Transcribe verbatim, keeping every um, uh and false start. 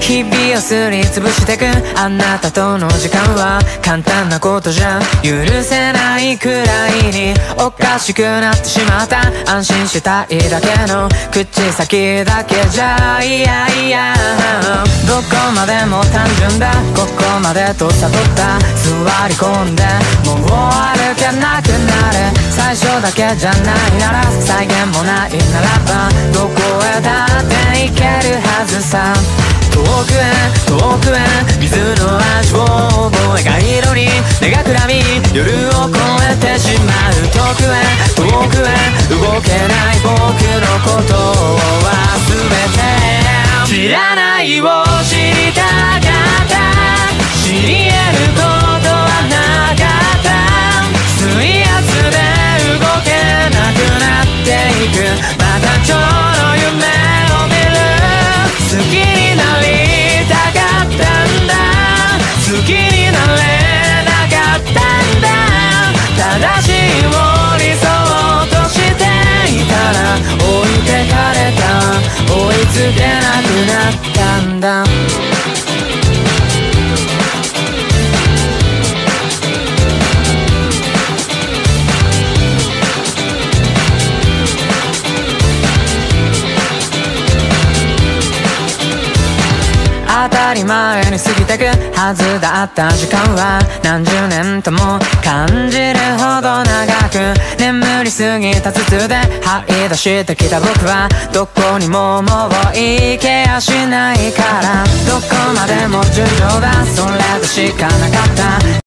日々をすりつぶしてくあなたとの時間は簡単なことじゃ許せないくらいにおかしくなってしまった。安心したいだけの口先だけじゃいやいや、どこまでも単純だここまでと悟った。座り込んでもう歩けなくなる。最初だけじゃないなら再現もないならばどこへだって行けるはずさ。遠くへ遠くへ水の味を覚えが色に目がくらみ夜を越えてしまう。遠くへ遠くへ動けない僕のことを忘れて知らないを知りたかった知り得ることはなかった。水圧で動けなくなっていくまた今日の夢を見る。好きになりたかったんだ好きになれなかったんだ。正しいを理想としていたら置いてかれた追いつけなくなったんだ。当たり前に過ぎてくはずだった時間は何十年とも感じるほど長く眠りすぎた頭痛で這い出してきた僕はどこにももう行けやしないからどこまでも順調だそれでしかなかった。